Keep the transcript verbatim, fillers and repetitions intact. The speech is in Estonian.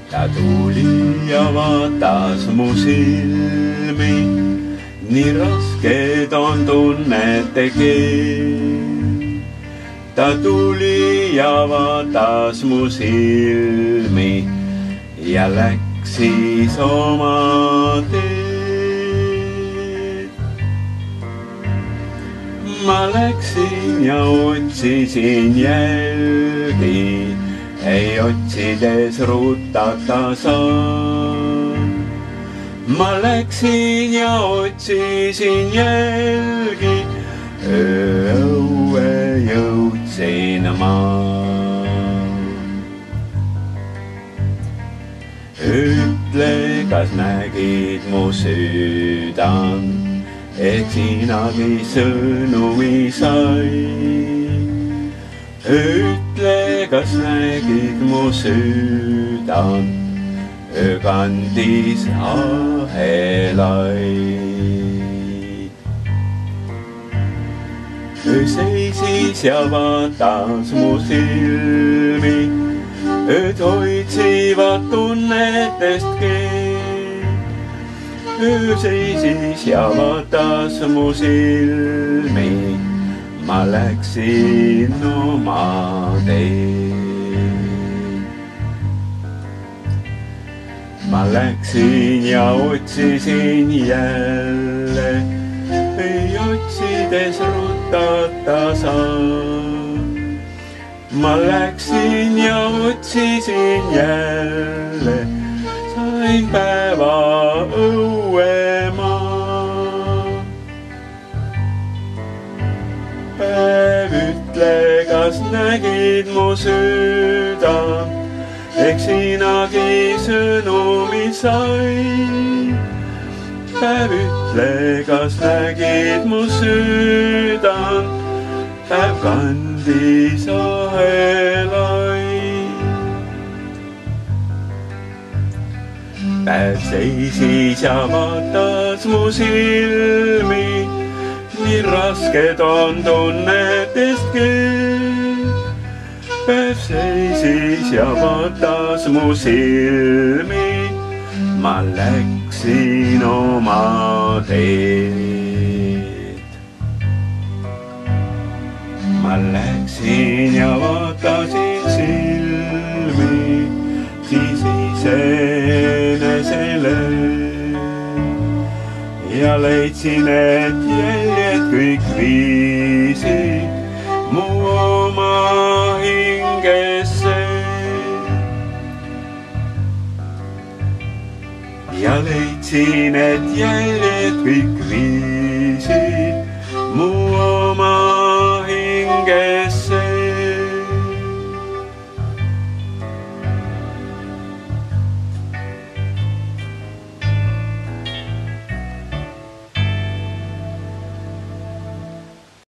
ta tuli ja vaatas mu silmi, nii rasked on tunnete keel. ta tuli ja vaatas mu silmi ja läks siis oma teed. ma läksin ja otsisin jälgi, ei otsides rutata saan. ma läksin ja otsisin jälgi, õue jõudsin ma. ütle, kas nägid mu südan, et sinagi sõnumi sai. ütle, kas nägid mu südan, öökandis ahelaid. öö seisis ja vaatas mu silmi, ööd hoidsivad tunnetest keelt. öö seisis ja vaatas mu silmi, ma läksin oma teed. ma läksin ja otsisin jälle, ei otsides rutata saan. ma läksin ja otsisin jälle, sain päeva õuemaa. päev, ütle, kas nägid mu südan, eks sinagi sõnumi sai. päev, ütle, kas nägid mu südan, päev kandis ahelaid. päev seisis ja vaatas mu silmi, nii rasked on tunnetest keel. päev seisis ja vaatas mu silmi, ma läksin oma teed. ma läksin ja vaatasin silmi, siis iseenesele ja leidsin, et jäljed kõik viisid mu oma hingesse. ja leidsin, et jäljed kõik viisid mu oma hingesse.